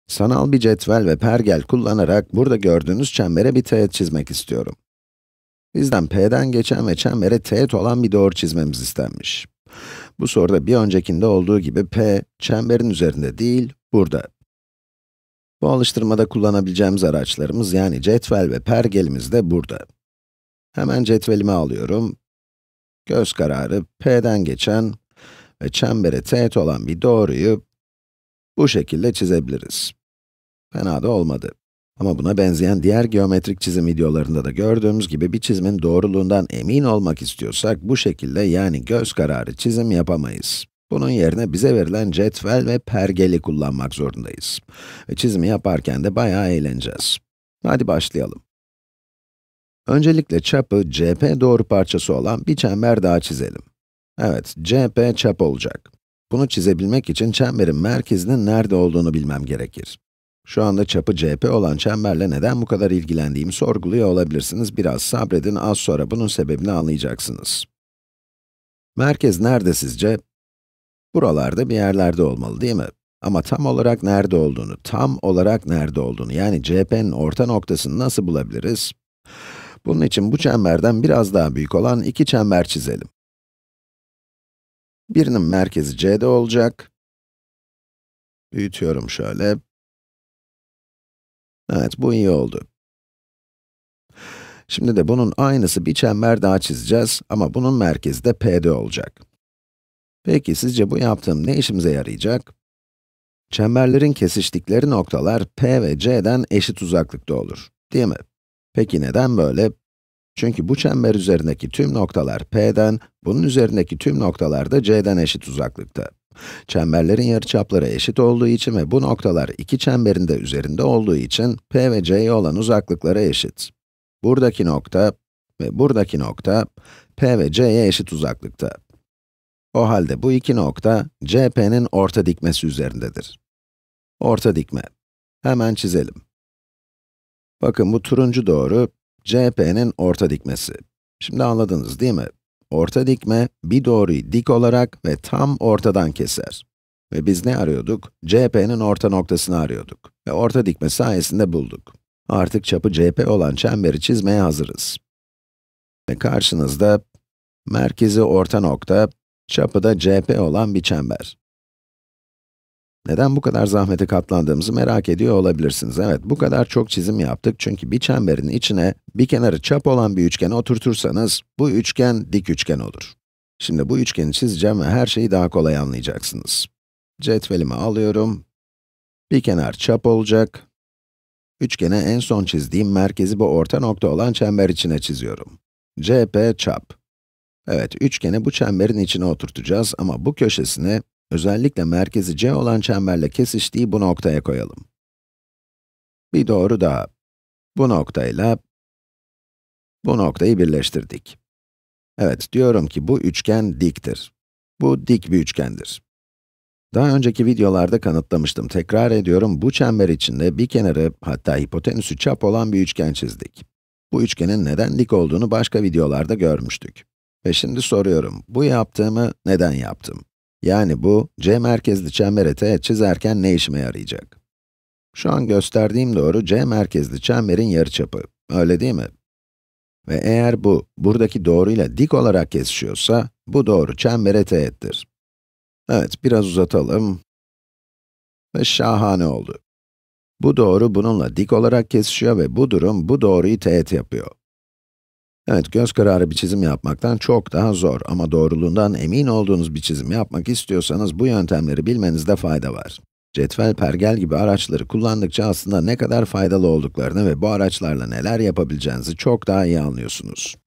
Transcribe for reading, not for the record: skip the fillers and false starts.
Sanal bir cetvel ve pergel kullanarak burada gördüğünüz çembere bir teğet çizmek istiyorum. Bizden P'den geçen ve çembere teğet olan bir doğru çizmemiz istenmiş. Bu soruda bir öncekinde olduğu gibi P, çemberin üzerinde değil, burada. Bu alıştırmada kullanabileceğimiz araçlarımız yani cetvel ve pergelimiz de burada. Hemen cetvelimi alıyorum. Göz kararı P'den geçen ve çembere teğet olan bir doğruyu bu şekilde çizebiliriz. Fena da olmadı. Ama buna benzeyen diğer geometrik çizim videolarında da gördüğümüz gibi bir çizimin doğruluğundan emin olmak istiyorsak bu şekilde yani göz kararı çizim yapamayız. Bunun yerine bize verilen cetvel ve pergeli kullanmak zorundayız. Ve çizimi yaparken de bayağı eğleneceğiz. Hadi başlayalım. Öncelikle çapı CP doğruparçası olan bir çember daha çizelim. Evet, CP çap olacak. Bunu çizebilmek için çemberin merkezinin nerede olduğunu bilmem gerekir. Şu anda çapı CP olan çemberle neden bu kadar ilgilendiğimi sorguluyor olabilirsiniz. Biraz sabredin, az sonra bunun sebebini anlayacaksınız. Merkez nerede sizce? Buralarda bir yerlerde olmalı, değil mi? Ama tam olarak nerede olduğunu, yani CP'nin orta noktasını nasıl bulabiliriz? Bunun için bu çemberden biraz daha büyük olan iki çember çizelim. Birinin merkezi C'de olacak. Büyütüyorum şöyle. Evet, bu iyi oldu. Şimdi de bunun aynısı bir çember daha çizeceğiz ama bunun merkezi de P'de olacak. Peki, sizce bu yaptığım ne işimize yarayacak? Çemberlerin kesiştikleri noktalar P ve C'den eşit uzaklıkta olur, değil mi? Peki neden böyle? Çünkü bu çember üzerindeki tüm noktalar P'den, bunun üzerindeki tüm noktalar da C'den eşit uzaklıkta. Çemberlerin yarıçapları eşit olduğu için ve bu noktalar iki çemberin de üzerinde olduğu için P ve C'ye olan uzaklıkları eşit. Buradaki nokta ve buradaki nokta P ve C'ye eşit uzaklıkta. O halde bu iki nokta CP'nin orta dikmesi üzerindedir. Orta dikme. Hemen çizelim. Bakın bu turuncu doğru CP'nin orta dikmesi. Şimdi anladınız değil mi? Orta dikme, bir doğruyu dik olarak ve tam ortadan keser. Ve biz ne arıyorduk? CP'nin orta noktasını arıyorduk. Ve orta dikme sayesinde bulduk. Artık çapı CP olan çemberi çizmeye hazırız. Ve karşınızda merkezi orta nokta, çapı da CP olan bir çember. Neden bu kadar zahmete katlandığımızı merak ediyor olabilirsiniz. Evet, bu kadar çok çizim yaptık çünkü bir çemberin içine bir kenarı çap olan bir üçgeni oturtursanız, bu üçgen dik üçgen olur. Şimdi bu üçgeni çizeceğim ve her şeyi daha kolay anlayacaksınız. Cetvelimi alıyorum. Bir kenar çap olacak. Üçgene en son çizdiğim merkezi bu orta nokta olan çember içine çiziyorum. CP çap. Evet, üçgeni bu çemberin içine oturtacağız ama bu köşesini özellikle merkezi C olan çemberle kesiştiği bu noktaya koyalım. Bir doğru daha. Bu noktayla bu noktayı birleştirdik. Evet, diyorum ki bu üçgen diktir. Bu dik bir üçgendir. Daha önceki videolarda kanıtlamıştım. Tekrar ediyorum, bu çember içinde bir kenarı, hatta hipotenüsü çap olan bir üçgen çizdik. Bu üçgenin neden dik olduğunu başka videolarda görmüştük. Ve şimdi soruyorum, bu yaptığımı neden yaptım? Yani bu, C merkezli çembere teğet çizerken ne işime yarayacak? Şu an gösterdiğim doğru, C merkezli çemberin yarıçapı, öyle değil mi? Ve eğer bu, buradaki doğruyla dik olarak kesişiyorsa, bu doğru çembere teğettir. Evet, biraz uzatalım. Ve şahane oldu. Bu doğru bununla dik olarak kesişiyor ve bu durum, bu doğruyu teğet yapıyor. Evet, göz kararı bir çizim yapmaktan çok daha zor ama doğruluğundan emin olduğunuz bir çizim yapmak istiyorsanız bu yöntemleri bilmenizde fayda var. Cetvel, pergel gibi araçları kullandıkça aslında ne kadar faydalı olduklarını ve bu araçlarla neler yapabileceğinizi çok daha iyi anlıyorsunuz.